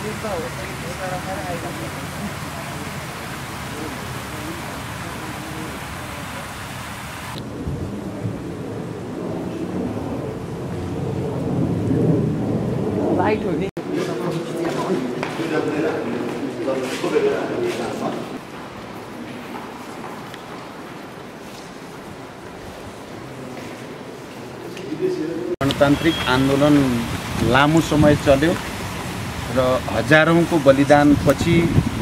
Light हो नि गणतान्त्रिक आन्दोलन लामो समय चल्यो र हजारौंको बलिदानपछि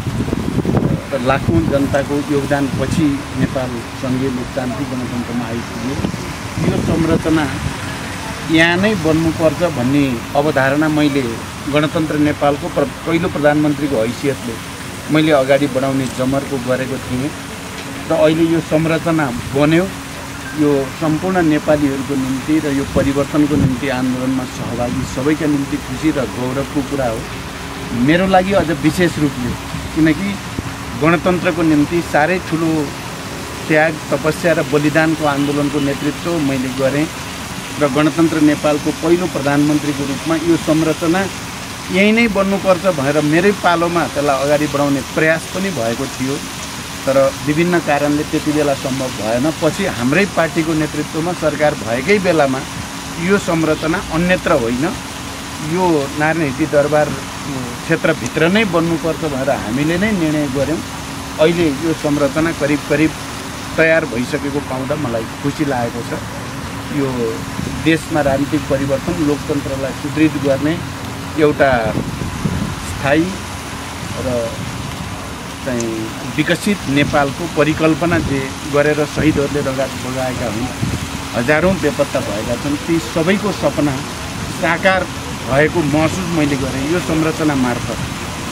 र लाखौं जनताको योगदानपछि नेपाल संघीय लोकतान्त्रिक गणतन्त्रमा आइपुग्यो। यो संरचना यहाँ नै बन्नुपर्छ भन्ने अवधारणा मैले गणतन्त्र नेपालको पहिलो प्रधानमन्त्रीको हैसियतले मैले अगाडि बढाउने जमर्को गरेको थिएँ र अहिले यो संरचना बन्यो। यो सम्पूर्ण नेपालीहरूको निम्ति र यो परिवर्तनको निम्ति आन्दोलनमा सहभागी सबैका निम्ति खुसी र गौरवको कुरा हो। मेरो लागि अझ विशेष रूपले, किनकि गणतन्त्रको निम्ति साह्रै ठुलो त्याग, तपस्या र बलिदानको आन्दोलनको नेतृत्व मैले गरेँ र गणतन्त्र नेपालको पहिलो प्रधानमन्त्रीको रूपमा यो संरचना यही नै बन्नुपर्छ भनेर मेरै पालोमा त्यसलाई अगाडि बढाउने प्रयास पनि भएको थियो। तर विभिन्न कारणले त्यति बेला सम्भव भएन। पछि हाम्रै पार्टीको नेतृत्वमा सरकार भएकै बेलामा यो संरचना अन्यत्र होइन, यो नारायण हिटी दरबार क्षेत्रभित्र नै बन्नुपर्छ भनेर हामीले नै निर्णय गऱ्यौँ। अहिले यो संरचना करिब करिब तयार भइसकेको पाउँदा मलाई खुसी लागेको छ। यो देशमा राजनीतिक परिवर्तन, लोकतन्त्रलाई सुदृढ गर्ने एउटा स्थायी र चाहिँ विकसित नेपालको परिकल्पना जे गरेर शहीदहरूले रगत बगाएका हुन्, हजारौं बेपत्ता भएका छन्, ती सबैको सपना साकार भएको महसुस मैले गरेँ। यो संरचना मार्फत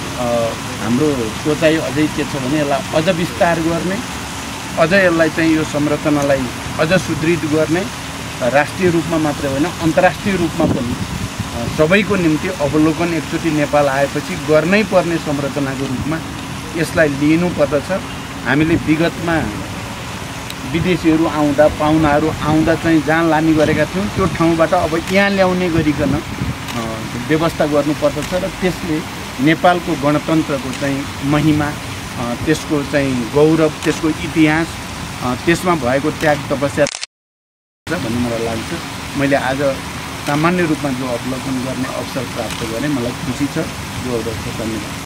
हाम्रो सोचाइ अझै के छ भने यसलाई अझ विस्तार गर्ने, अझ यसलाई चाहिँ यो संरचनालाई अझ सुदृढ गर्ने, राष्ट्रिय रूपमा मात्रै होइन अन्तर्राष्ट्रिय रूपमा पनि सबैको निम्ति अवलोकन एकचोटि नेपाल आएपछि गर्नै पर्ने संरचनाको रूपमा यसलाई लिनुपर्दछ। हामीले विगतमा विदेशीहरू आउँदा, पाहुनाहरू आउँदा चाहिँ जहाँ लाने गरेका थियौँ त्यो ठाउँबाट अब यहाँ ल्याउने गरिकन व्यवस्था गर्नुपर्दछ र त्यसले नेपालको गणतन्त्रको चाहिँ महिमा, त्यसको चाहिँ गौरव, त्यसको इतिहास, त्यसमा भएको त्याग तपस्या भन्ने मलाई लाग्छ। मैले आज सामान्य रूपमा जो अवलोकन गर्ने अवसर प्राप्त गरेँ, मलाई खुसी छ। जो अवसर धन्यवाद।